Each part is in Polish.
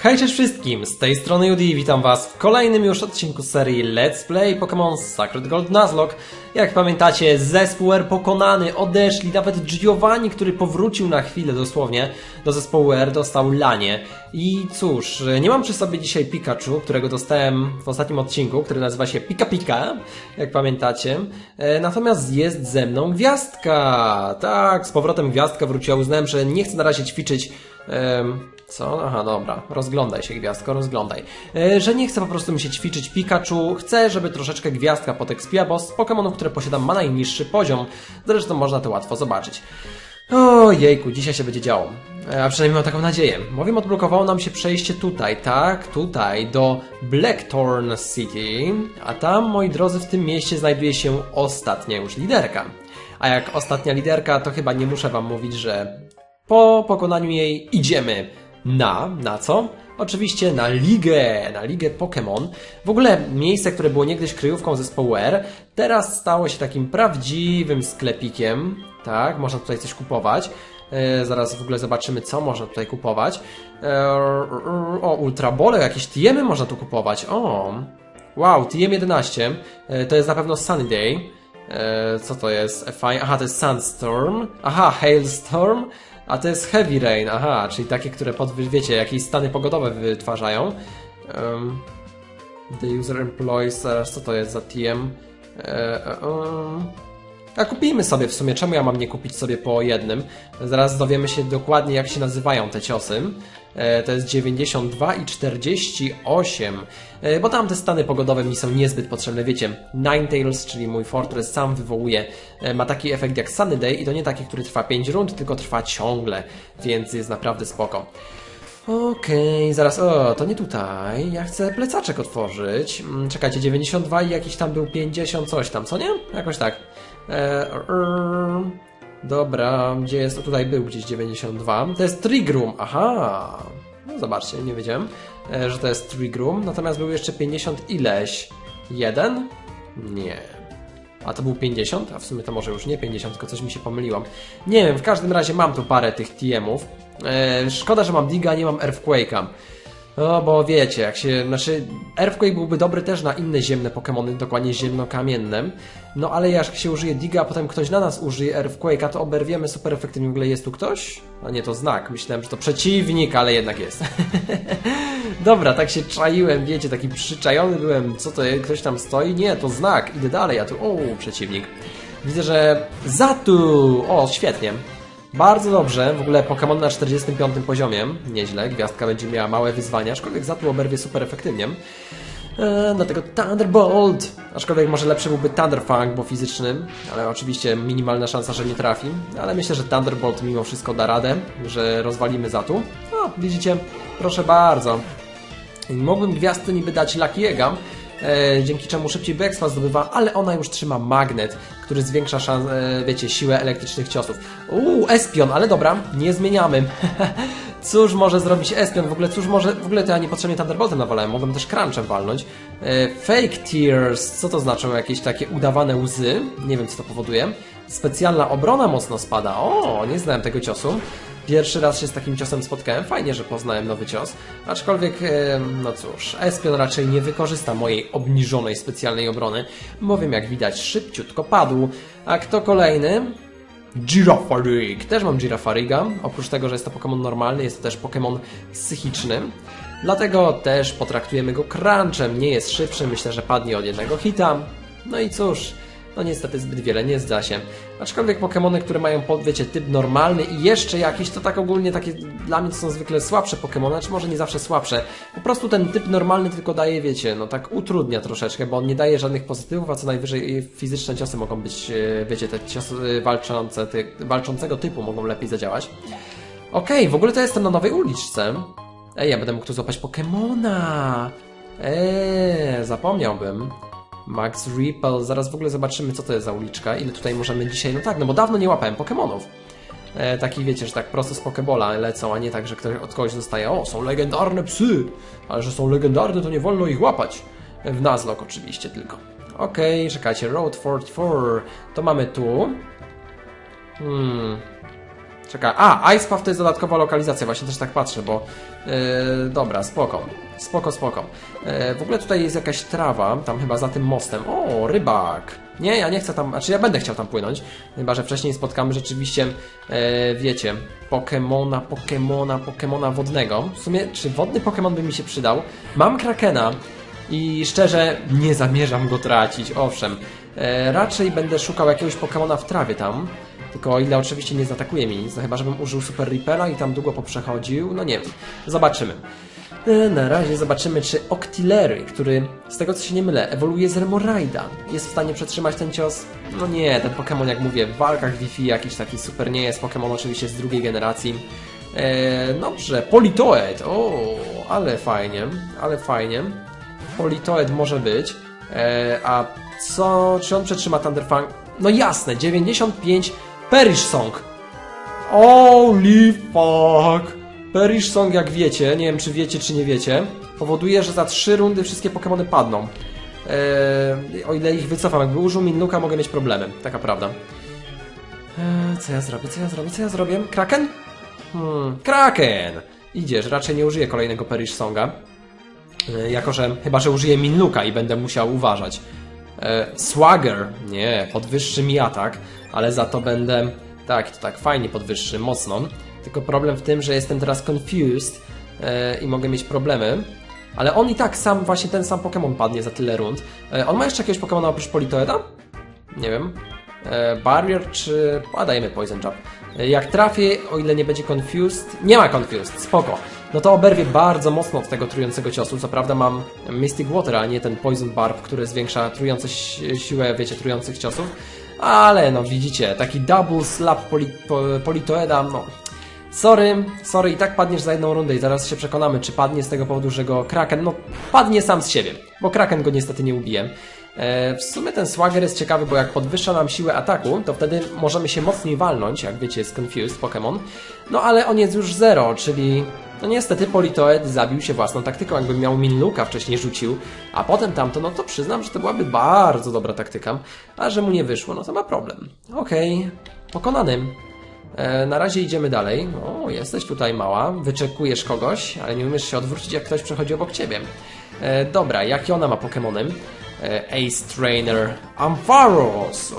Hej, cześć wszystkim, z tej strony Judy i witam was w kolejnym już odcinku serii Let's Play Pokémon Sacred Gold Nuzlocke. Jak pamiętacie, zespół R pokonany, odeszli, nawet Giovanni, który powrócił na chwilę dosłownie do zespołu R, dostał lanie. I cóż, nie mam przy sobie dzisiaj Pikachu, którego dostałem w ostatnim odcinku, który nazywa się Pika Pika, jak pamiętacie. Natomiast jest ze mną Gwiazdka. Tak, z powrotem Gwiazdka wróciła, uznałem, że nie chcę na razie ćwiczyć... Co? Aha, dobra. Rozglądaj się, Gwiazdko, rozglądaj. Że nie chcę po prostu mi się ćwiczyć Pikachu. Chcę, żeby troszeczkę Gwiazdka podekspiła, bo z Pokémonów, które posiadam, ma najniższy poziom. Zresztą można to łatwo zobaczyć. Ojejku, dzisiaj się będzie działo. A przynajmniej mam taką nadzieję. Bowiem odblokowało nam się przejście tutaj, tak? Tutaj, do Blackthorn City. A tam, moi drodzy, w tym mieście znajduje się ostatnia już liderka. A jak ostatnia liderka, to chyba nie muszę wam mówić, że po pokonaniu jej idziemy na co? Oczywiście na ligę Pokémon. W ogóle miejsce, które było niegdyś kryjówką zespołu R, teraz stało się takim prawdziwym sklepikiem. Tak, można tutaj coś kupować. Zaraz w ogóle zobaczymy, co można tutaj kupować. Ultra Ball, jakieś TM-y można tu kupować. Wow, TM11. To jest na pewno Sunny Day. Co to jest? Aha, to jest Sandstorm. Aha, Hailstorm. A to jest Heavy Rain, aha, czyli takie, które wiecie, jakieś stany pogodowe wytwarzają. The user employs, co to jest za TM? A kupimy sobie w sumie, czemu ja mam nie kupić sobie po jednym? Zaraz dowiemy się dokładnie, jak się nazywają te ciosy. To jest 92 i 48, bo tam te stany pogodowe mi są niezbyt potrzebne. Wiecie, Ninetales, czyli mój Fortress, sam wywołuje, ma taki efekt jak Sunny Day i to nie taki, który trwa 5 rund, tylko trwa ciągle, więc jest naprawdę spoko. Okej, zaraz, to nie tutaj, ja chcę plecaczek otworzyć. Czekajcie, 92 i jakiś tam był 50 coś tam, co nie? Jakoś tak. Dobra, gdzie jest? O, tutaj był gdzieś 92. To jest Trigroom, aha. No zobaczcie, nie wiedziałem, że to jest Trigroom. Natomiast był jeszcze 50 ileś. Jeden? Nie. A to był 50? A w sumie to może już nie 50, tylko coś mi się pomyliło. Nie wiem, w każdym razie mam tu parę tych TM-ów. Szkoda, że mam Diga, a nie mam Earthquake'a. No, bo wiecie, jak się... Znaczy, Earthquake byłby dobry też na inne ziemne Pokémony, dokładnie ziemno-kamienne. No, ale jak się użyje Diga, a potem ktoś na nas użyje Earthquake'a, to oberwiemy super efektywnie. W ogóle jest tu ktoś? A nie, to znak. Myślałem, że to przeciwnik, ale jednak jest. Dobra, tak się czaiłem, wiecie, taki przyczajony byłem. Co to jest? Ktoś tam stoi? Nie, to znak. Idę dalej, a tu... przeciwnik. Widzę, że Zatu! Świetnie. Bardzo dobrze, w ogóle Pokémon na 45 poziomie, nieźle, Gwiazdka będzie miała małe wyzwania, aczkolwiek Zatu oberwie super efektywnie. Dlatego Thunderbolt, aczkolwiek może lepszy byłby Thunderfang, bo fizyczny, ale oczywiście minimalna szansa, że nie trafi, ale myślę, że Thunderbolt mimo wszystko da radę, że rozwalimy Zatu. Widzicie, proszę bardzo. Mógłbym Gwiazdce niby dać Lucky Egga, dzięki czemu szybciej by expa zdobywa, ale ona już trzyma magnet, który zwiększa wiecie, siłę elektrycznych ciosów. Espion, ale dobra, nie zmieniamy. Cóż może zrobić Espion? W ogóle to ja niepotrzebnie Thunderboltem nawalałem, mogłem też Crunchem walnąć. Fake Tears, co to znaczą? Jakieś takie udawane łzy? Nie wiem, co to powoduje. Specjalna obrona mocno spada. Nie znałem tego ciosu. Pierwszy raz się z takim ciosem spotkałem. Fajnie, że poznałem nowy cios. Aczkolwiek, no cóż, Espion raczej nie wykorzysta mojej obniżonej specjalnej obrony, bowiem jak widać szybciutko padł. A kto kolejny? Girafarig. Też mam Girafariga. Oprócz tego, że jest to Pokémon normalny, jest to też Pokémon psychiczny. Dlatego też potraktujemy go Crunchem. Nie jest szybszy, myślę, że padnie od jednego hita. No i cóż... No niestety zbyt wiele nie zda się. Aczkolwiek Pokémony, które mają, wiecie, typ normalny i jeszcze jakiś, to tak ogólnie takie dla mnie to są zwykle słabsze Pokémony, czy może nie zawsze słabsze. Po prostu ten typ normalny tylko daje, wiecie, no tak utrudnia troszeczkę, bo on nie daje żadnych pozytywów, a co najwyżej fizyczne ciosy mogą być, wiecie, te ciosy walczącego typu mogą lepiej zadziałać. Okej, w ogóle to jestem na nowej uliczce. Ja będę mógł tu złapać Pokémona. Zapomniałbym. Max Ripple, zaraz w ogóle zobaczymy, co to jest za uliczka, ile tutaj możemy dzisiaj, no tak, no bo dawno nie łapałem Pokémonów. Takich, wiecie, że tak prosto z Pokebola lecą, a nie tak, że ktoś od kogoś dostaje, są legendarne psy, ale że są legendarne, to nie wolno ich łapać. W Nuzlocke oczywiście tylko. Okej, czekajcie, Road 44, to mamy tu. Czekaj, Ice Puff to jest dodatkowa lokalizacja, właśnie też tak patrzę, bo... dobra, spoko. Spoko. W ogóle tutaj jest jakaś trawa, tam chyba za tym mostem. O, rybak! Nie, ja nie chcę tam... Znaczy ja będę chciał tam płynąć, chyba że wcześniej spotkamy rzeczywiście, wiecie, Pokemona wodnego. W sumie, czy wodny Pokemon by mi się przydał? Mam Krakena i szczerze nie zamierzam go tracić, owszem. Raczej będę szukał jakiegoś Pokemona w trawie tam. Tylko o ile oczywiście nie zaatakuje mi nic, no chyba żebym użył Super Repela i tam długo poprzechodził, no nie wiem. Zobaczymy. Na razie zobaczymy, czy Octillery, który, z tego co się nie mylę, ewoluuje z Remoraida, jest w stanie przetrzymać ten cios. No nie, ten Pokémon, jak mówię, w walkach Wi-Fi jakiś taki super nie jest. Pokémon oczywiście z drugiej generacji. Dobrze, Politoed. O, ale fajnie. Politoed może być. A co, czy on przetrzyma Thunderfang? No jasne, 95 Perish Song. Holy fuck. Perish Song, jak wiecie, nie wiem czy wiecie czy nie wiecie, powoduje, że za 3 rundy wszystkie Pokemony padną. O ile ich wycofam, jakby użył Minluka, mogę mieć problemy. Taka prawda. Co ja zrobię? Kraken? Kraken! Idziesz, raczej nie użyję kolejnego Perish Songa. Jako, że chyba, że użyję Minluka i będę musiał uważać. Swagger. Nie, podwyższy mi atak, ale za to będę... Tak, to tak fajnie podwyższy, mocno. Tylko problem w tym, że jestem teraz confused i mogę mieć problemy. Ale on i tak sam, właśnie ten sam Pokémon padnie za tyle rund. On ma jeszcze jakiegoś Pokémona oprócz Politoeda? Nie wiem. Barrier czy... A dajemy Poison Jab. Jak trafię, o ile nie będzie confused... Nie ma confused, spoko. No to oberwie bardzo mocno od tego trującego ciosu. Co prawda mam Mystic Water, a nie ten Poison Barb, który zwiększa siłę, wiecie, trujących ciosów. Ale no widzicie, taki double slap Politoeda, no... Sorry, i tak padniesz za jedną rundę i zaraz się przekonamy, czy padnie z tego powodu, że go Kraken, no padnie sam z siebie, bo Kraken go niestety nie ubije. W sumie ten Swagger jest ciekawy, bo jak podwyższa nam siłę ataku, to wtedy możemy się mocniej walnąć, jak wiecie, jest Confused Pokémon. No ale on jest już 0, czyli no niestety Politoed zabił się własną taktyką, jakby miał Minluka wcześniej rzucił, a potem tamto, no to przyznam, że to byłaby bardzo dobra taktyka, a że mu nie wyszło, no to ma problem. Okej, pokonany. Na razie idziemy dalej. O, jesteś tutaj mała, wyczekujesz kogoś, ale nie umiesz się odwrócić, jak ktoś przechodzi obok ciebie. Dobra, jakie ona ma Pokémony? Ace Trainer Ampharos.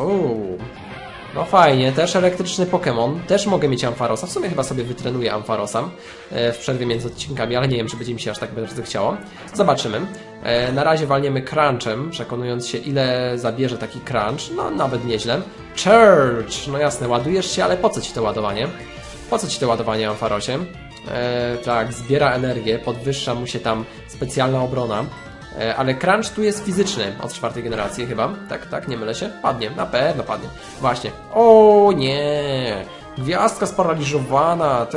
No fajnie, też elektryczny Pokémon. Też mogę mieć Ampharosa. W sumie chyba sobie wytrenuję Ampharosa w przerwie między odcinkami, ale nie wiem, czy będzie mi się aż tak bardzo chciało. Zobaczymy. Na razie walniemy Crunchem, przekonując się, ile zabierze taki Crunch. No, nawet nieźle. Charge! No jasne, ładujesz się, ale po co ci to ładowanie? Po co ci to ładowanie, Ampharosie? Tak, zbiera energię, podwyższa mu się tam specjalna obrona. Ale Crunch tu jest fizyczny od 4. generacji chyba. Tak, nie mylę się? Padnie, na pewno padnie. Właśnie. O nie! Gwiazdka sparaliżowana.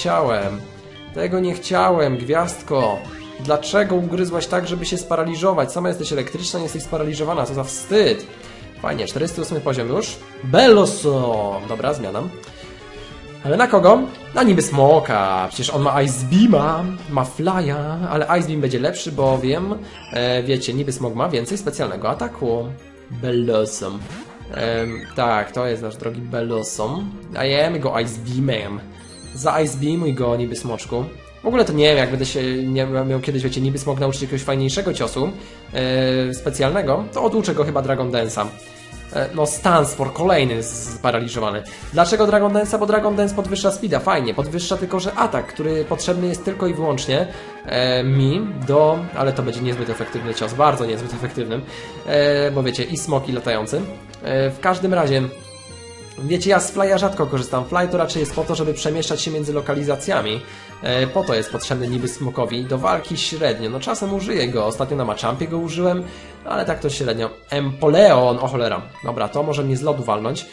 Tego nie chciałem, gwiazdko. Dlaczego ugryzłaś tak, żeby się sparaliżować? Sama jesteś elektryczna, nie jesteś sparaliżowana. Co za wstyd. Fajnie, 48 poziom już. Belloso! Dobra, zmiana. Ale na kogo? Na niby Smoka. Przecież on ma Ice Beama, ma Flya, ale Ice Beam będzie lepszy, bo wiem, wiecie, niby Smok ma więcej specjalnego ataku. Bellosom. Tak, to jest nasz drogi Bellosom. Dajemy go Ice Beamem. Za Ice Beamuj go, niby Smoczku. W ogóle to nie wiem, jak będę się miał kiedyś, wiecie, niby Smok nauczyć jakiegoś fajniejszego ciosu specjalnego, to oduczę go chyba Dragon Dance'a. No, Stansport kolejny sparaliżowany. Dlaczego Dragon Dance'a? Bo Dragon Dance podwyższa speeda, fajnie. Podwyższa tylko, że atak, który potrzebny jest tylko i wyłącznie mi do... Ale to będzie niezbyt efektywny cios, bardzo niezbyt efektywny. Bo wiecie, i smoki latający. W każdym razie... Wiecie, ja z Fly'a rzadko korzystam. Fly to raczej jest po to, żeby przemieszczać się między lokalizacjami. Po to jest potrzebny niby Smokowi. Do walki średnio. No czasem użyję go. Ostatnio na Machampie go użyłem, ale tak to średnio. Empoleon! O cholera. Dobra, to może mnie z lodu walnąć.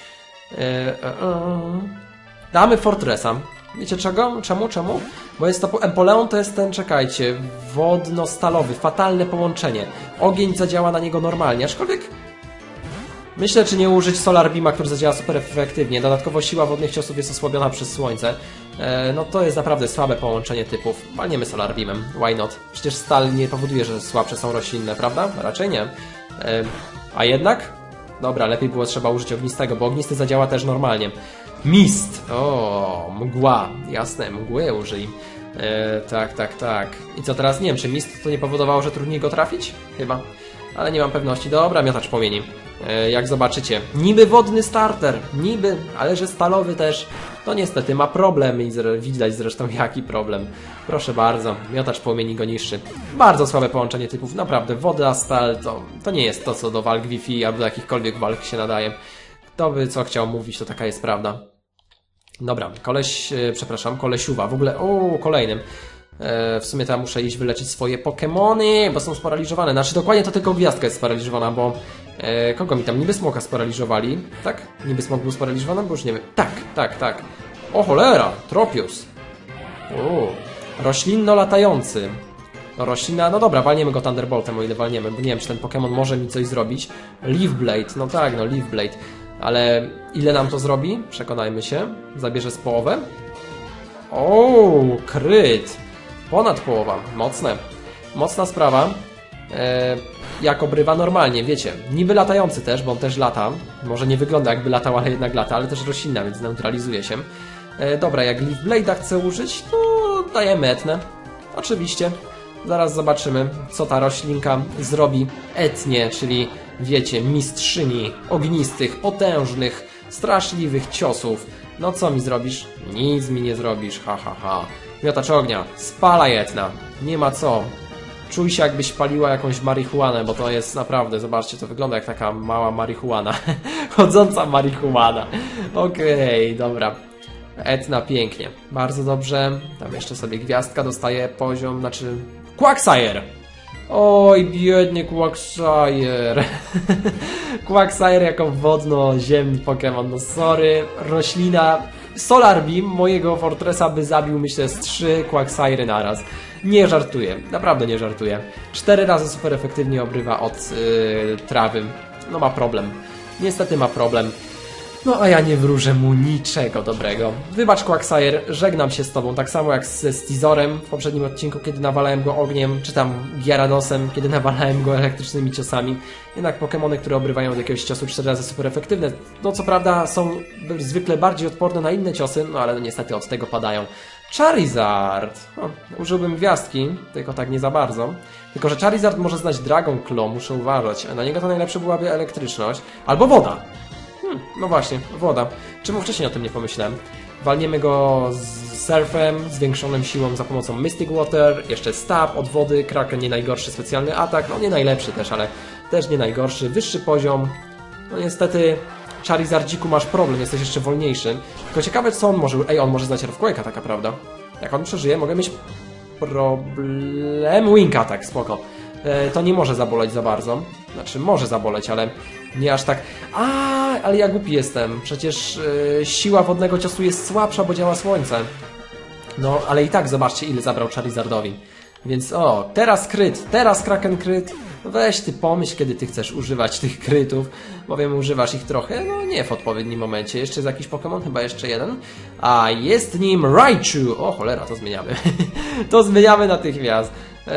Damy Fortressa. Wiecie czego? Czemu? Bo jest to... Empoleon to jest ten, czekajcie, wodno-stalowy. Fatalne połączenie. Ogień zadziała na niego normalnie, aczkolwiek... Myślę, czy nie użyć Solar Beama, który zadziała super efektywnie. Dodatkowo siła wodnych ciosów jest osłabiona przez słońce. No to jest naprawdę słabe połączenie typów. Walniemy Solar Beamem. Why not? Przecież stal nie powoduje, że słabsze są roślinne, prawda? Raczej nie. A jednak? Dobra, lepiej było trzeba użyć ognistego, bo ognisty zadziała też normalnie. Mist. O, mgła. Jasne, mgły użyj. Tak. I co teraz? Nie wiem, czy mist to nie powodowało, że trudniej go trafić? Chyba. Ale nie mam pewności. Dobra, miotacz płomieni. Jak zobaczycie. Niby wodny starter. Niby, ale że stalowy też. To niestety ma problem i widać zresztą jaki problem. Proszę bardzo, miotacz płomieni go niszczy. Bardzo słabe połączenie typów. Naprawdę, woda, stal to nie jest to, co do walk Wi-Fi albo do jakichkolwiek walk się nadaje. Kto by co chciał mówić, to taka jest prawda. Dobra, kolesiuwa. W ogóle, kolejnym. W sumie tam muszę iść wyleczyć swoje Pokemony, bo są sparaliżowane. Znaczy dokładnie to tylko gwiazdka jest sparaliżowana, bo kogo mi tam? Niby smoka sparaliżowali, tak? Niby smok był sparaliżowany, bo już nie wiem. Tak. O cholera, Tropius. Roślinno-latający. No roślina, no dobra, walniemy go Thunderboltem, o ile walniemy, bo nie wiem, czy ten Pokémon może mi coś zrobić. Leaf Blade, no tak, no Leaf Blade. Ale ile nam to zrobi? Przekonajmy się. Zabierze z połowę. Kryt. Ponad połowa. Mocne. Mocna sprawa. Jak obrywa normalnie, wiecie. Niby latający też, bo on też lata. Może nie wygląda jakby latał, ale jednak lata, ale też roślina, więc neutralizuje się. Dobra, jak Leaf Blade'a chcę użyć, to dajemy Etnę. Oczywiście. Zaraz zobaczymy, co ta roślinka zrobi Etnie, czyli wiecie, mistrzyni ognistych, potężnych, straszliwych ciosów. No co mi zrobisz? Nic mi nie zrobisz, ha. Miotacz ognia, spalaj Etna. Nie ma co. Czuj się, jakbyś paliła jakąś marihuanę, bo to jest naprawdę, zobaczcie, to wygląda jak taka mała marihuana. Chodząca marihuana. Okej, dobra. Etna pięknie. Bardzo dobrze. Tam jeszcze sobie gwiazdka dostaje poziom, znaczy... Quagsire! Oj, biedny Quagsire. Quagsire jako wodno-ziemny Pokémon. No sorry, roślina. Solar Beam mojego Fortressa by zabił, myślę, z 3 Quagsire naraz. Nie żartuję, naprawdę nie żartuję. 4 razy super efektywnie obrywa od trawy. No ma problem. Niestety ma problem. No a ja nie wróżę mu niczego dobrego. Wybacz Quagsire, żegnam się z tobą, tak samo jak ze Stizorem w poprzednim odcinku, kiedy nawalałem go ogniem, czy tam Gyaradosem, kiedy nawalałem go elektrycznymi ciosami. Jednak Pokémony, które obrywają od jakiegoś ciosu 4 razy super efektywne, no co prawda są zwykle bardziej odporne na inne ciosy, no ale no niestety od tego padają. Charizard! Użyłbym gwiazdki, tylko tak nie za bardzo. Tylko że Charizard może znać Dragon Claw, muszę uważać. Na niego to najlepsze byłaby elektryczność. Albo woda! No właśnie, woda. Czemu wcześniej o tym nie pomyślałem? Walniemy go z Surfem, zwiększoną siłą za pomocą Mystic Water, jeszcze Stab od wody, Kraken nie najgorszy specjalny atak, no nie najlepszy też, ale też nie najgorszy, wyższy poziom. No niestety, Charizardziku, masz problem, jesteś jeszcze wolniejszy. Tylko ciekawe co on może... on może znać Earthquake'a, taka prawda. Jak on przeżyje, mogę mieć problem... Wing Attack, spoko. To nie może zaboleć za bardzo. Znaczy, może zaboleć, ale nie aż tak... ale ja głupi jestem. Przecież siła wodnego ciosu jest słabsza, bo działa słońce. No, ale i tak zobaczcie, ile zabrał Charizardowi. Więc teraz kryt, teraz Kraken kryt. Weź ty pomyśl, kiedy ty chcesz używać tych krytów, bowiem używasz ich trochę, no nie w odpowiednim momencie. Jeszcze jest jakiś Pokémon, chyba jeszcze jeden. A jest nim Raichu. O cholera, to zmieniamy. To zmieniamy natychmiast.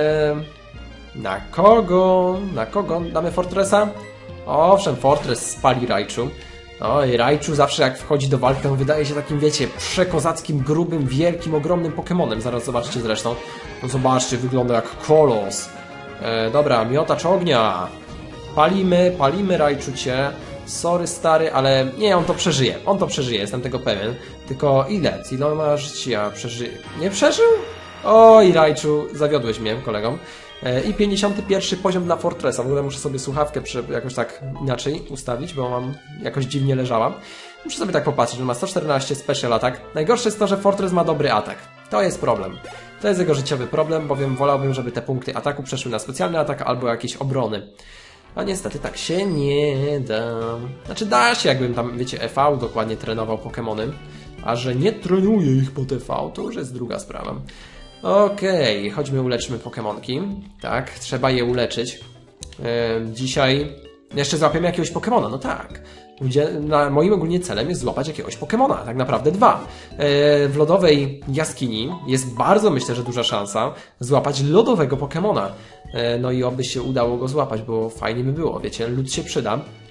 Na kogo? Na kogo damy Fortressa? Owszem, Fortress spali Raichu. Oj, Raichu zawsze jak wchodzi do walki, on wydaje się takim, wiecie, przekozackim, grubym, wielkim, ogromnym Pokemonem. Zaraz zobaczcie zresztą. No zobaczcie, wygląda jak kolos. Dobra, miotacz ognia. Palimy Raichu cię. Sorry stary, ale nie, on to przeżyje, jestem tego pewien. Tylko ile? Z iloma życia przeżyje? Nie przeżył? Oj, Raichu, zawiodłeś mnie, kolegom. I 51 poziom dla Fortressa. W ogóle muszę sobie słuchawkę jakoś tak inaczej ustawić, bo mam jakoś dziwnie leżała. Muszę sobie tak popatrzeć, że ma 114 special attack. Najgorsze jest to, że Fortress ma dobry atak. To jest problem. To jest jego życiowy problem, bowiem wolałbym, żeby te punkty ataku przeszły na specjalny atak albo jakieś obrony. A niestety tak się nie da. Znaczy da się, jakbym tam, wiecie, EV dokładnie trenował Pokemony. A że nie trenuję ich po TV, to już jest druga sprawa. Okej, chodźmy uleczmy Pokemonki. Tak, trzeba je uleczyć. Dzisiaj jeszcze złapiemy jakiegoś Pokemona, no tak. Moim ogólnie celem jest złapać jakiegoś Pokemona, tak naprawdę 2. W lodowej jaskini jest bardzo, myślę, że duża szansa złapać lodowego Pokemona. No i oby się udało go złapać, bo fajnie by było, wiecie, lód się przyda.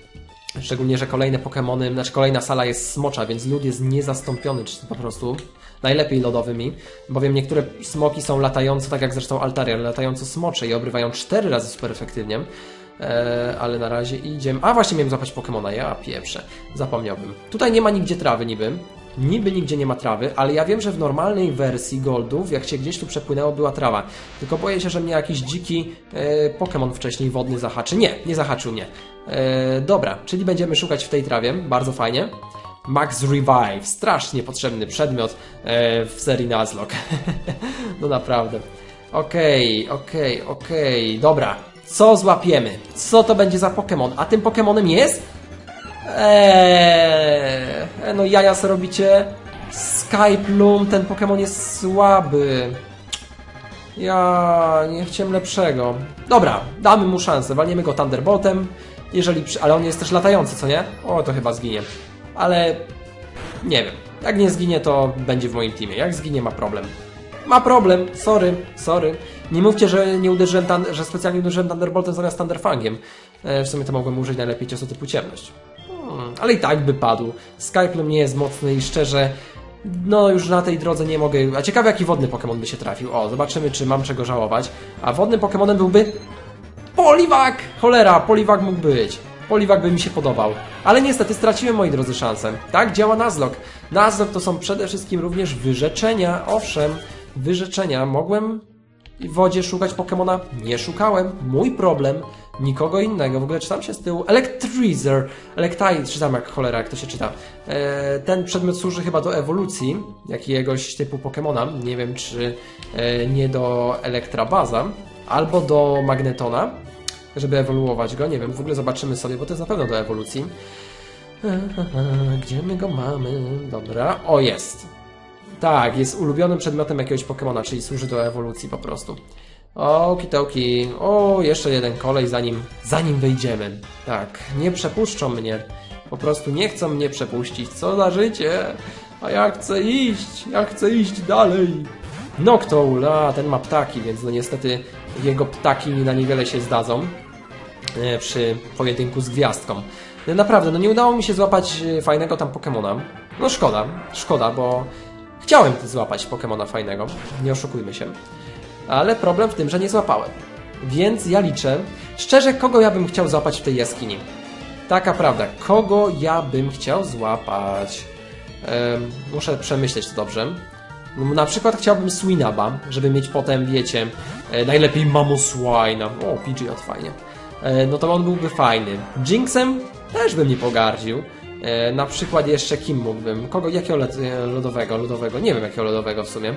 Szczególnie, że kolejne Pokemony, znaczy kolejna sala jest smocza, więc lód jest niezastąpiony, czy po prostu najlepiej lodowymi, bowiem niektóre smoki są latające, tak jak zresztą Altaria, latające smocze i obrywają 4 razy super efektywnie. Ale na razie idziemy... A właśnie miałem złapać Pokemona, ja pieprzę, zapomniałbym. Tutaj nie ma nigdzie trawy niby. Niby nigdzie nie ma trawy, ale ja wiem, że w normalnej wersji Goldów, jak się gdzieś tu przepłynęło, była trawa. Tylko boję się, że mnie jakiś dziki Pokémon wcześniej wodny zahaczy. Nie, nie zahaczył mnie. Dobra, czyli będziemy szukać w tej trawie. Bardzo fajnie. Max Revive. Strasznie potrzebny przedmiot w serii Nuzlocke. No naprawdę. Okej. Dobra. Co złapiemy? Co to będzie za Pokémon? A tym Pokémonem jest? No jaja co robicie? Skyplum, ten Pokémon jest słaby. Ja nie chciałem lepszego. Dobra, damy mu szansę, walniemy go Thunderboltem. Ale on jest też latający, co nie? O, to chyba zginie. Ale nie wiem. Jak nie zginie, to będzie w moim teamie. Jak zginie, ma problem. Ma problem, sorry. Nie mówcie, że nie uderzyłem że specjalnie uderzyłem Thunderboltem zamiast Thunderfangiem. W sumie to mogłem użyć najlepiej ciosu typu ciemność. Ale i tak by padł. Skyplum nie jest mocny i szczerze, no już na tej drodze nie mogę... A ciekawe, jaki wodny Pokémon by się trafił. O, zobaczymy, czy mam czego żałować. A wodnym Pokémonem byłby... Poliwag! Cholera, Poliwag mógł być. Poliwag by mi się podobał. Ale niestety straciłem, moi drodzy, szansę. Tak działa Nuzlocke. Nuzlocke to są przede wszystkim również wyrzeczenia. Owszem, wyrzeczenia. Mogłem w wodzie szukać Pokemona? Nie szukałem. Mój problem. Nikogo innego. W ogóle czytam się z tyłu. Electrizer. Czytam jak cholera, jak to się czyta. Ten przedmiot służy chyba do ewolucji jakiegoś typu Pokemona. Nie wiem, czy nie do Elektrabaza. Albo do Magnetona, żeby ewoluować go. Nie wiem, w ogóle zobaczymy sobie, bo to jest na pewno do ewolucji. Gdzie my go mamy? Dobra. O, jest. Tak, jest ulubionym przedmiotem jakiegoś Pokemona, czyli służy do ewolucji po prostu. Okidoki. O, jeszcze jeden kolej, zanim wejdziemy. Tak, nie przepuszczą mnie. Po prostu nie chcą mnie przepuścić. Co za życie? A ja chcę iść dalej. Noctowl, ten ma ptaki, więc no niestety jego ptaki na niewiele się zdadzą przy pojedynku z gwiazdką. Naprawdę, no nie udało mi się złapać fajnego tam Pokemona. No szkoda, bo chciałem złapać Pokemona fajnego, nie oszukujmy się. Ale problem w tym, że nie złapałem. Więc ja liczę, szczerze, kogo ja bym chciał złapać w tej jaskini. Taka prawda, kogo ja bym chciał złapać. Muszę przemyśleć to dobrze. Na przykład chciałbym Swinaba, żeby mieć potem, wiecie, najlepiej Mamoswina. O, Pidgeot, fajnie. No to on byłby fajny. Jinxem też bym nie pogardził. Na przykład jeszcze kim mógłbym? Jakiego lodowego? Nie wiem jakiego lodowego w sumie.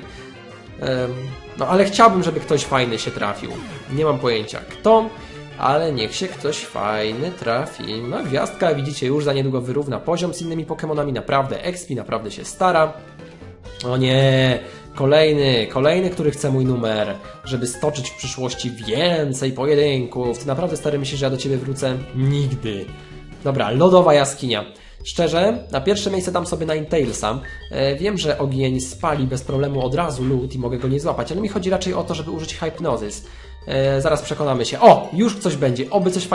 No ale chciałbym, żeby ktoś fajny się trafił. Nie mam pojęcia kto, ale niech się ktoś fajny trafi. No gwiazdka, widzicie, już za niedługo wyrówna poziom z innymi Pokemonami. Naprawdę Expi, naprawdę się stara. O nie, kolejny, który chce mój numer, żeby stoczyć w przyszłości więcej pojedynków. Ty naprawdę, stary, myślisz, że ja do ciebie wrócę? Nigdy. Dobra, lodowa jaskinia. Szczerze, na pierwsze miejsce dam sobie Ninetales. Wiem, że ogień spali bez problemu od razu lód i mogę go nie złapać, ale mi chodzi raczej o to, żeby użyć Hypnosis. Zaraz przekonamy się. O, już coś będzie. Oby coś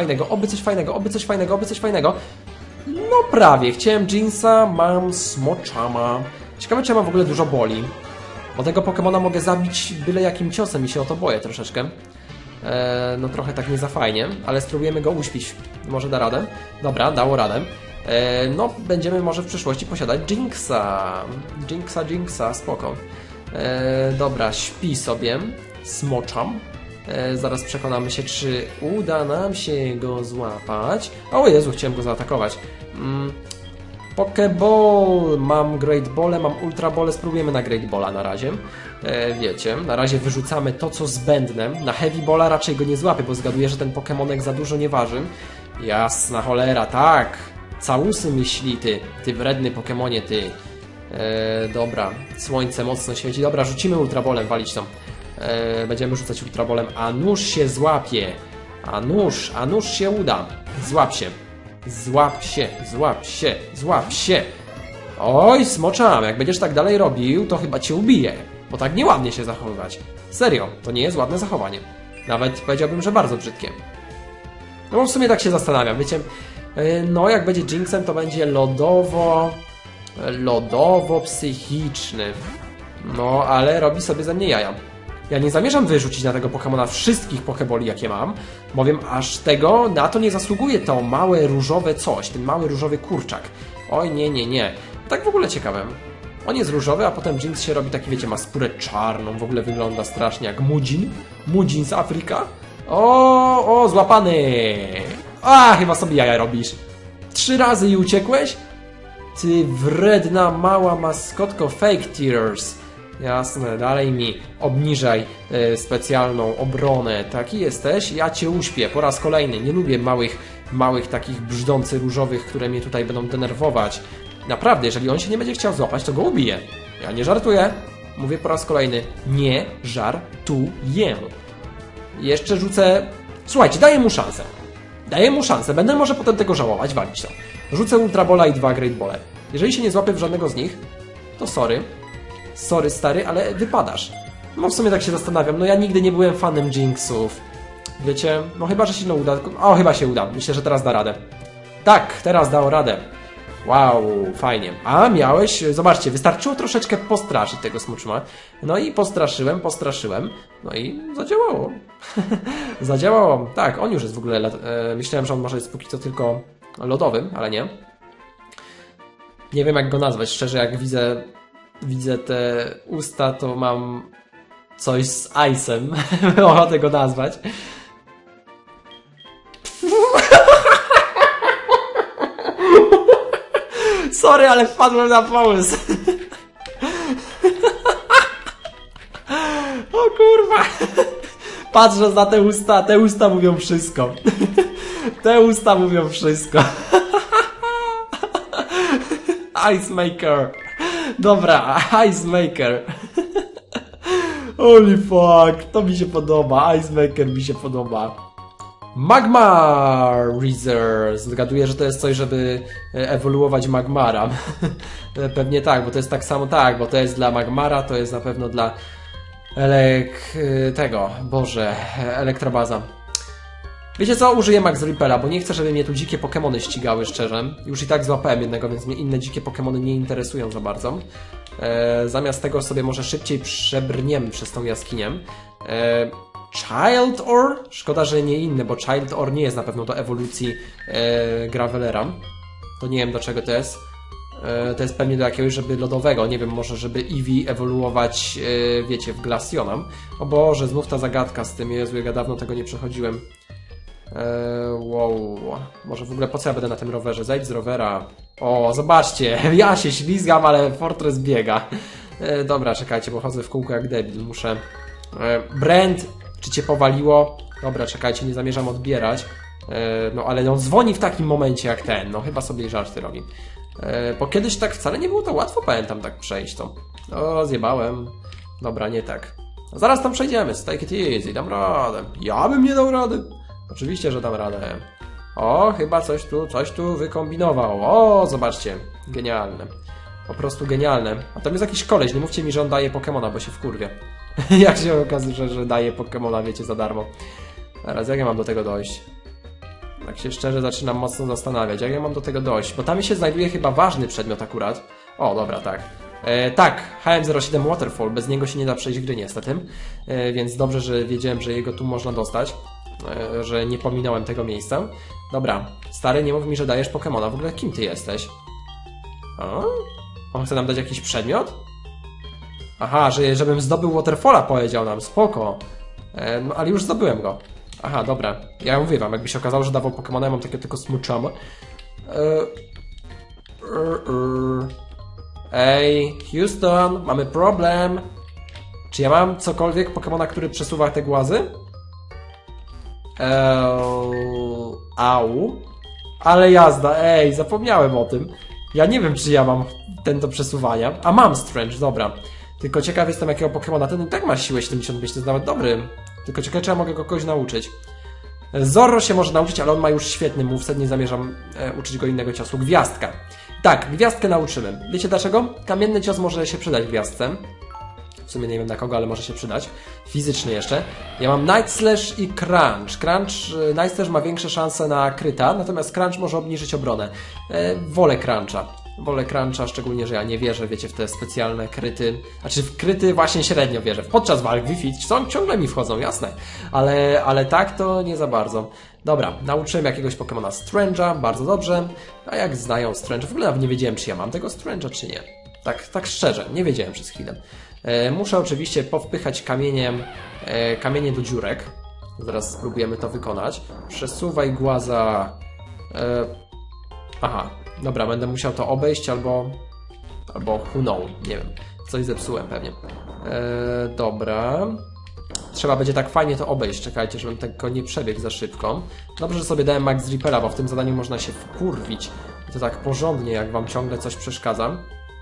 fajnego. No prawie. Chciałem Jinxa, mam Smochama. Ciekawe, czy ja mam w ogóle dużo boli. Bo tego Pokemona mogę zabić byle jakim ciosem i się o to boję troszeczkę. No trochę tak nie za fajnie, ale spróbujemy go uśpić. Może da radę? Dobra, dało radę. No, będziemy może w przyszłości posiadać Jinxa, spoko. Dobra, śpi sobie. Smoczam. Zaraz przekonamy się, czy uda nam się go złapać. O Jezu, chciałem go zaatakować. Pokeball, mam Great Ball, mam Ultra Ball, spróbujemy na Great Balla na razie. Wiecie, na razie wyrzucamy to, co zbędne. Na Heavy Balla raczej go nie złapię, bo zgaduję, że ten Pokemonek za dużo nie waży. Jasna cholera, tak. Całusy myśli, ty wredny Pokemonie, ty. Dobra, słońce mocno świeci. Dobra, rzucimy Ultra Ballem, walić tam. Będziemy rzucać Ultra Ballem, a nóż się złapie. A nóż się uda. Złap się. Oj, Smoczam, jak będziesz tak dalej robił, to chyba cię ubiję. Bo tak nieładnie się zachowywać. Serio, to nie jest ładne zachowanie. Nawet powiedziałbym, że bardzo brzydkie. No bo w sumie tak się zastanawiam, wiecie, No, jak będzie Jinxem, to będzie lodowo-psychiczny. No, ale robi sobie ze mnie jaja. Ja nie zamierzam wyrzucić na tego Pokemona wszystkich Pokeboli, jakie mam, bowiem aż na to nie zasługuje to małe różowe coś, ten mały różowy kurczak. Oj, nie. Tak w ogóle ciekawym. On jest różowy, a potem Jinx się robi taki, wiecie, ma skórę czarną, w ogóle wygląda strasznie jak Mudzin z Afryka. O, złapany! Chyba sobie jaja robisz. 3 razy i uciekłeś? Ty wredna mała maskotko Fake Tears. Jasne, dalej mi obniżaj specjalną obronę. Taki jesteś? Ja cię uśpię po raz kolejny. Nie lubię małych takich brzdący różowych, które mnie tutaj będą denerwować. Naprawdę, jeżeli on się nie będzie chciał złapać, to go ubiję. Ja nie żartuję. Mówię po raz kolejny. Nie żartuję. Jeszcze rzucę... Słuchajcie, daję mu szansę. Będę może potem tego żałować, walić to. Rzucę Ultra Bola i 2 Great Bole. Jeżeli się nie złapię w żadnego z nich, to sorry. Sorry, stary, ale wypadasz. No w sumie tak się zastanawiam. No ja nigdy nie byłem fanem Jinxów. Wiecie? No chyba, że się no uda. O, chyba się uda. Myślę, że teraz da radę. Tak, teraz dał radę. Wow, fajnie. A miałeś, zobaczcie, wystarczyło troszeczkę postraszyć tego smoczma. No i postraszyłem. No i zadziałało. Zadziałało. Tak, on już jest w ogóle... myślałem, że on może jest póki co tylko lodowym, ale nie. Nie wiem, jak go nazwać. Szczerze, jak widzę te usta, to mam coś z Ice'em. Ochotę go nazwać. Sorry, ale wpadłem na pomysł. O kurwa. Patrzę na te usta mówią wszystko. Te usta mówią wszystko. Ice Maker. Dobra, Ice Maker. Holy fuck, to mi się podoba. Ice Maker mi się podoba. Magma Reserve. Zgaduję, że to jest coś, żeby ewoluować Magmara. Pewnie tak, bo to jest tak samo, tak, bo to jest dla Magmara, to jest na pewno dla Elektrobaza. Wiecie co? Użyję Max Repela, bo nie chcę, żeby mnie tu dzikie Pokemony ścigały, szczerze. Już i tak złapałem jednego, więc mnie inne dzikie Pokemony nie interesują za bardzo. Zamiast tego sobie może szybciej przebrniemy przez tą jaskinię. Child Ore? Szkoda, że nie inne, bo Child Ore nie jest na pewno do ewolucji Gravelera. To nie wiem, do czego to jest. To jest pewnie do jakiegoś, żeby lodowego. Nie wiem, może żeby Eevee ewoluować, wiecie, w Glaceona. O Boże, znów ta zagadka z tym. Jezu, ja dawno tego nie przechodziłem. Wow. Może w ogóle po co ja będę na tym rowerze? Zejdź z rowera. O, zobaczcie, ja się ślizgam, ale Fortress biega. Dobra, czekajcie, bo chodzę w kółko jak debil. Muszę... Brand, czy cię powaliło? Dobra, czekajcie, nie zamierzam odbierać. No ale on dzwoni w takim momencie jak ten. No chyba sobie żarty robi. Bo kiedyś tak wcale nie było to łatwo, pamiętam, tak przejść to. O, zjebałem. Dobra, nie tak. Zaraz tam przejdziemy, take it easy, dam radę. Ja bym nie dał rady. Oczywiście, że dam radę. O, chyba coś tu wykombinował. O, zobaczcie. Genialne. Po prostu genialne. A tam jest jakiś koleś, nie mówcie mi, że on daje Pokemona, bo się wkurwię. Jak się okazuje, że daje Pokemona, wiecie, za darmo. Teraz jak ja mam do tego dojść? Tak się szczerze zaczynam mocno zastanawiać, jak ja mam do tego dojść. Bo tam się znajduje chyba ważny przedmiot akurat. O, dobra, tak. Tak, HM07 Waterfall, bez niego się nie da przejść gry niestety. Więc dobrze, że wiedziałem, że jego tu można dostać. Że nie pominąłem tego miejsca. Dobra, stary, nie mów mi, że dajesz Pokemona. W ogóle kim ty jesteś? A? On chce nam dać jakiś przedmiot? Aha, żebym zdobył Waterfalla, powiedział nam. Spoko. No, ale już zdobyłem go. Aha, dobra. Ja mówię wam, jakby się okazało, że dawał Pokemona, ja mam takiego tylko Smoochama. Ej, Houston, mamy problem. Czy ja mam cokolwiek Pokemona, który przesuwa te głazy? Au. Ale jazda, ej, zapomniałem o tym. Ja nie wiem, czy ja mam ten do przesuwania. A mam Strange, dobra. Tylko ciekaw jestem, jakiego Pokemona. Ten i tak ma siłę 75, to jest nawet dobry. Tylko ciekawe, czy ja mogę go kogoś nauczyć. Zorro się może nauczyć, ale on ma już świetny moveset, nie zamierzam uczyć go innego ciosu. Gwiazdka. Tak, gwiazdkę nauczymy. Wiecie dlaczego? Kamienny cios może się przydać gwiazdce. w sumie nie wiem na kogo, ale może się przydać. Fizyczny jeszcze. Ja mam Night Slash i Crunch. Night Slash ma większe szanse na kryta, natomiast Crunch może obniżyć obronę. Wolę Cruncha. Wolę Cruncha, szczególnie, że ja nie wierzę, wiecie, w te specjalne kryty. Znaczy w kryty właśnie średnio wierzę. Podczas walk Wi-Fi ciągle mi wchodzą, jasne. Ale tak to nie za bardzo. Dobra, nauczyłem jakiegoś Pokemona Strange'a, bardzo dobrze. A jak znają Strange'a? W ogóle nawet nie wiedziałem, czy ja mam tego Strange'a, czy nie. Tak szczerze, nie wiedziałem przez chwilę. Muszę oczywiście powpychać kamienie do dziurek. Zaraz spróbujemy to wykonać. Przesuwaj głaza... Aha, dobra, będę musiał to obejść albo who knows, nie wiem. Coś zepsułem pewnie. Dobra. Trzeba będzie tak fajnie to obejść, czekajcie, żebym tego nie przebiegł za szybko. Dobrze, że sobie dałem Max Repela, bo w tym zadaniu można się wkurwić. I to tak porządnie, jak wam ciągle coś przeszkadza.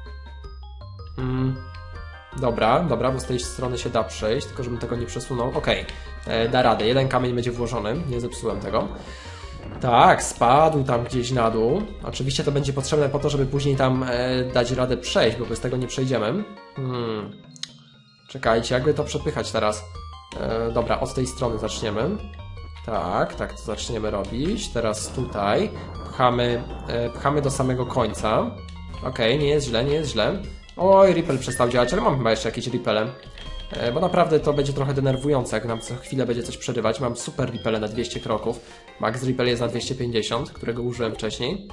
Dobra, bo z tej strony się da przejść, tylko żebym tego nie przesunął. Okej, da radę. Jeden kamień będzie włożony, nie zepsułem tego. Tak, spadł tam gdzieś na dół. Oczywiście to będzie potrzebne po to, żeby później tam dać radę przejść, bo bez tego nie przejdziemy. Czekajcie, jakby to przepychać teraz. Dobra, od tej strony zaczniemy. Tak to zaczniemy robić. Teraz tutaj pchamy do samego końca. Okej, nie jest źle. Oj, Ripple przestał działać, ale mam chyba jeszcze jakieś Ripple. Bo naprawdę to będzie trochę denerwujące, jak nam co chwilę będzie coś przerywać. Mam super Ripple na 200 kroków. Max Ripple jest na 250, którego użyłem wcześniej.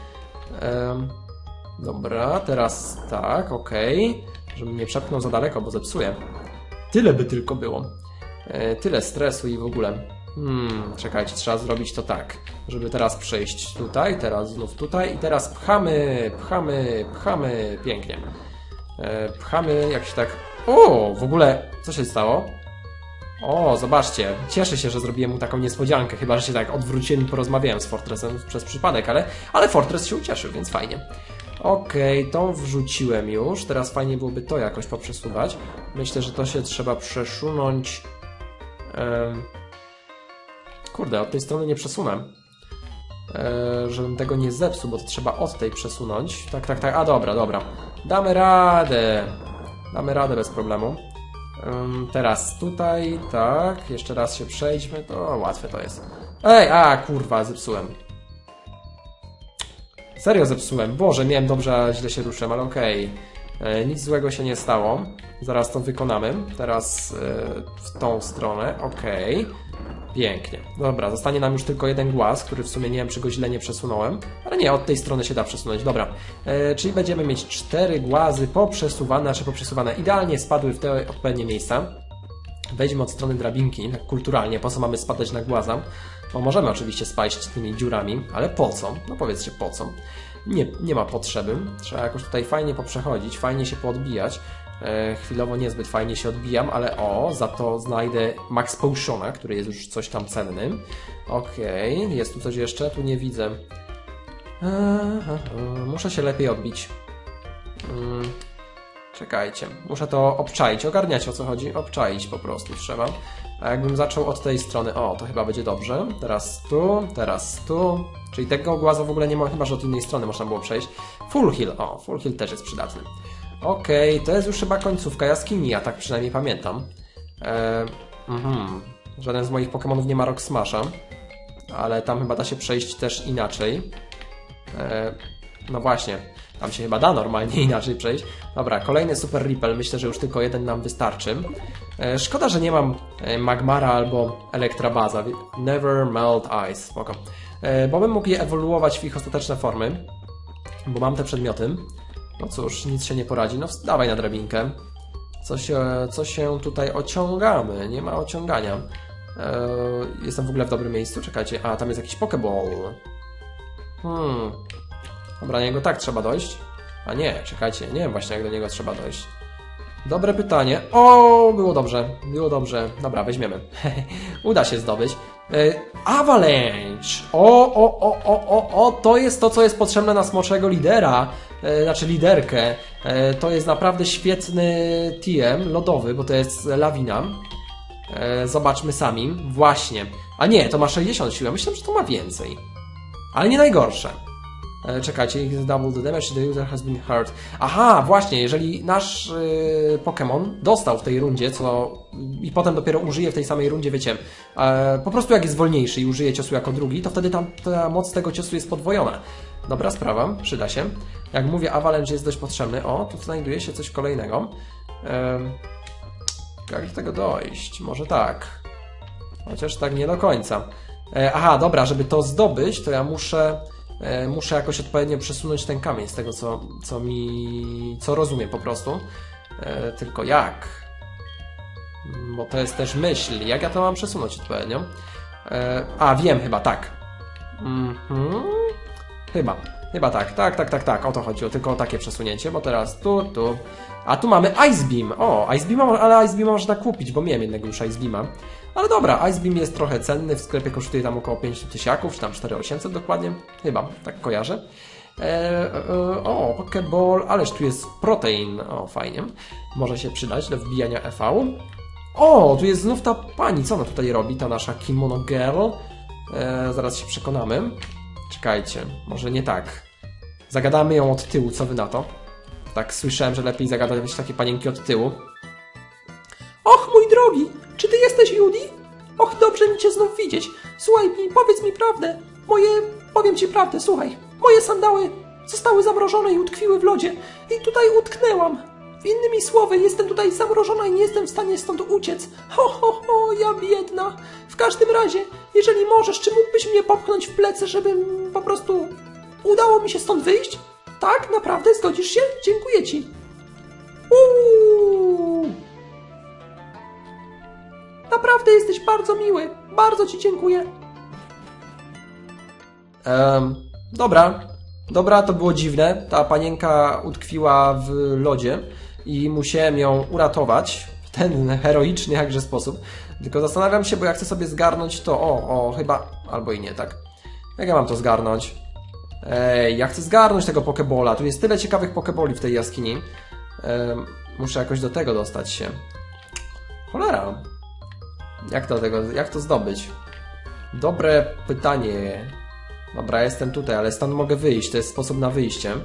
Dobra, teraz tak, okej. Żebym nie przepchnął za daleko, bo zepsuję. Tyle by tylko było. Tyle stresu i w ogóle. Czekajcie, trzeba zrobić to tak, żeby teraz przejść tutaj, teraz znów tutaj i teraz pchamy, pięknie. Pchamy, jak się tak... O, w ogóle, co się stało? O, zobaczcie, cieszę się, że zrobiłem mu taką niespodziankę, chyba, że się tak odwróciłem i porozmawiałem z Fortressem przez przypadek, ale Fortress się ucieszył, więc fajnie. Okej, to wrzuciłem już, teraz fajnie byłoby to jakoś poprzesuwać. Myślę, że to się trzeba przesunąć... Kurde, od tej strony nie przesunę. Żebym tego nie zepsuł, bo to trzeba od tej przesunąć. Tak, a dobra. Damy radę bez problemu. Teraz tutaj, tak, jeszcze raz się przejdźmy, to łatwe to jest. Kurwa, zepsułem. Serio zepsułem, Boże, miałem dobrze, a źle się ruszyłem, ale okej. Nic złego się nie stało. Zaraz to wykonamy. Teraz w tą stronę, okej. Pięknie. Dobra, zostanie nam już tylko jeden głaz, który w sumie nie wiem, czy go źle nie przesunąłem. Ale nie, od tej strony się da przesunąć. Dobra, czyli będziemy mieć 4 głazy poprzesuwane, idealnie spadły w te odpowiednie miejsca. Wejdźmy od strony drabinki, tak kulturalnie, po co mamy spadać na głaza? Bo możemy oczywiście spaść tymi dziurami, ale po co? No powiedzcie po co? Nie ma potrzeby. Trzeba jakoś tutaj fajnie poprzechodzić, fajnie się poodbijać. Chwilowo niezbyt fajnie się odbijam, ale za to znajdę Max Potiona, który jest już coś tam cennym. Okej, jest tu coś jeszcze? Tu nie widzę. Muszę się lepiej odbić. Czekajcie, muszę to obczaić. Ogarniacie, o co chodzi? Obczaić po prostu trzeba. A jakbym zaczął od tej strony, to chyba będzie dobrze. Teraz tu. Czyli tego głaza w ogóle nie ma, chyba że od innej strony można było przejść. Full Heal, Full Heal też jest przydatny. Okej, to jest już chyba końcówka jaskini, ja tak przynajmniej pamiętam. Żaden z moich Pokemonów nie ma Rock Smasha, ale tam chyba da się przejść też inaczej. No właśnie, tam się chyba da normalnie inaczej przejść. Dobra, kolejny Super Ripple, myślę, że już tylko jeden nam wystarczy. Szkoda, że nie mam Magmara albo Elektrabaza. Never Melt Ice, spoko. Bo bym mógł je ewoluować w ich ostateczne formy, bo mam te przedmioty. No cóż, nic się nie poradzi. No dawaj na drabinkę. Co się tutaj ociągamy? Nie ma ociągania. Jestem w ogóle w dobrym miejscu. Czekajcie. Tam jest jakiś Pokeball. Dobra, na niego tak trzeba dojść. A nie, czekajcie. Nie wiem właśnie, jak do niego trzeba dojść. Dobre pytanie. Było dobrze. Dobra, weźmiemy. Uda się zdobyć. Avalanche! To jest to, co jest potrzebne na smoczego lidera. Znaczy liderkę. To jest naprawdę świetny TM lodowy, bo to jest lawina. Zobaczmy sami. Właśnie. A nie, to ma 60 siły. Myślałem, że to ma więcej. Ale nie najgorsze. Czekajcie, double the damage the user has been hurt. Aha, właśnie, jeżeli nasz Pokémon dostał w tej rundzie, i potem dopiero użyje w tej samej rundzie, wiecie, po prostu jak jest wolniejszy i użyje ciosu jako drugi, to wtedy ta moc tego ciosu jest podwojona. Dobra sprawa, przyda się. Jak mówię, Avalanche jest dość potrzebny. O, tu znajduje się coś kolejnego. Jak do tego dojść? Może tak. Chociaż tak nie do końca. Aha, dobra, żeby to zdobyć, to ja muszę jakoś odpowiednio przesunąć ten kamień z tego, co rozumiem po prostu. Tylko jak? Bo to jest też myśl. Jak ja to mam przesunąć odpowiednio? Wiem, chyba tak. Chyba tak. O to chodziło, tylko o takie przesunięcie, bo teraz tu. A tu mamy Ice Beam. O, Ice Beam, ale Ice Beam można kupić, bo miałem jednego już Ice Beama. Ale dobra, Ice Beam jest trochę cenny, w sklepie kosztuje tam około 5000, czy tam 4800 dokładnie. Chyba, tak kojarzę. Pokeball, ależ tu jest protein. O, fajnie. Może się przydać do wbijania EV. O, tu jest znów ta pani, co ona tutaj robi, ta nasza Kimono Girl. Zaraz się przekonamy. Czekajcie, może nie tak. Zagadamy ją od tyłu, co wy na to? Tak, słyszałem, że lepiej zagadać takie panienki od tyłu. Och, mój drogi, czy ty jesteś Judy? Och, dobrze mi cię znów widzieć. Słuchaj mi, powiedz mi prawdę. Powiem ci prawdę, słuchaj. Moje sandały zostały zamrożone i utkwiły w lodzie. I tutaj utknęłam. Innymi słowy, jestem tutaj zamrożona i nie jestem w stanie stąd uciec. Ho, ja biedna. W każdym razie, jeżeli możesz, czy mógłbyś mnie popchnąć w plecy, żebym po prostu udało mi się stąd wyjść? Tak, naprawdę? Zgodzisz się? Dziękuję ci. Naprawdę jesteś bardzo miły. Bardzo ci dziękuję. Dobra, to było dziwne. Ta panienka utkwiła w lodzie i musiałem ją uratować w ten heroiczny jakże sposób. Tylko zastanawiam się, bo ja chcę sobie zgarnąć to. Chyba... Albo i nie, tak? Jak ja mam to zgarnąć? Ja chcę zgarnąć tego Pokebola. Tu jest tyle ciekawych Pokeboli w tej jaskini. Muszę jakoś do tego dostać się. Cholera. Jak to zdobyć? Dobre pytanie. Dobra, jestem tutaj, ale stąd mogę wyjść. To jest sposób na wyjście.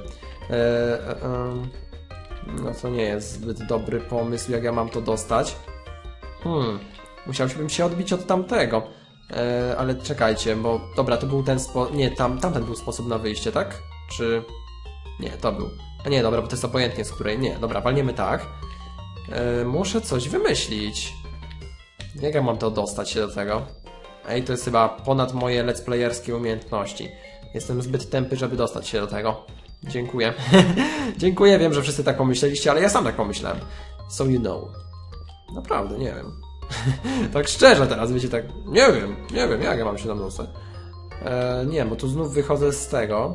No to nie jest zbyt dobry pomysł, jak ja mam to dostać. Musiałbym się odbić od tamtego. Ale czekajcie, bo... Dobra, to był ten sposób... Nie, tamten był sposób na wyjście, tak? Czy... Nie, to był... A nie, dobra, bo to jest obojętnie z której... Nie, dobra, walniemy tak. Muszę coś wymyślić. Jak ja mam to dostać się do tego? To jest chyba ponad moje let's playerskie umiejętności. Jestem zbyt tępy, żeby dostać się do tego. Dziękuję. Dziękuję, wiem, że wszyscy tak pomyśleliście, ale ja sam tak pomyślałem. So you know. Naprawdę, nie wiem. Tak szczerze teraz, wiecie, tak... Nie wiem, jak ja mam się tam dostać. Nie, bo tu znów wychodzę z tego.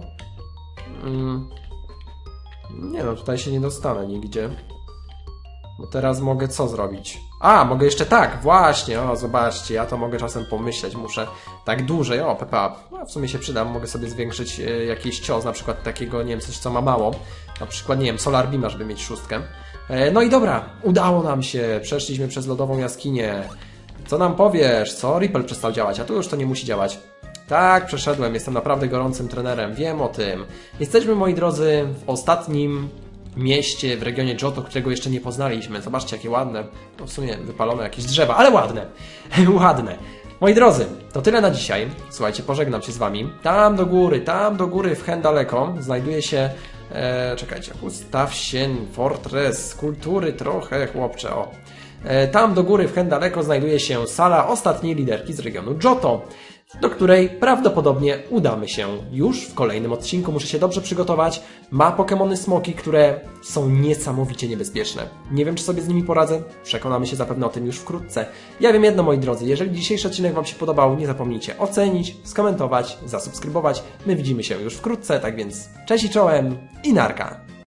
Nie no, tutaj się nie dostanę nigdzie. Bo teraz mogę co zrobić? Mogę jeszcze tak, właśnie, zobaczcie, ja to mogę czasem pomyśleć, muszę tak dłużej, PP up. W sumie się przyda, mogę sobie zwiększyć jakiś cios, na przykład takiego, nie wiem, coś co ma mało, na przykład, nie wiem, Solar Beama, żeby mieć 6. No i dobra, udało nam się, przeszliśmy przez lodową jaskinię. Co nam powiesz? Co? Ripple przestał działać, a tu już to nie musi działać. Tak, przeszedłem, jestem naprawdę gorącym trenerem, wiem o tym. Jesteśmy, moi drodzy, w ostatnim mieście w regionie Johto, którego jeszcze nie poznaliśmy. Zobaczcie, jakie ładne, w sumie wypalone jakieś drzewa, ale ładne. Ładne. Moi drodzy, to tyle na dzisiaj. Słuchajcie, pożegnam się z wami. Tam do góry, w hen daleko, znajduje się... czekajcie, ustaw się, Fortress, kultury trochę, chłopcze, tam do góry, w hen daleko, znajduje się sala ostatniej liderki z regionu Johto, do której prawdopodobnie udamy się już w kolejnym odcinku. Muszę się dobrze przygotować. Ma Pokemony Smoki, które są niesamowicie niebezpieczne. Nie wiem, czy sobie z nimi poradzę. Przekonamy się zapewne o tym już wkrótce. Ja wiem jedno, moi drodzy. Jeżeli dzisiejszy odcinek wam się podobał, nie zapomnijcie ocenić, skomentować, zasubskrybować. My widzimy się już wkrótce, tak więc cześć i czołem i narka!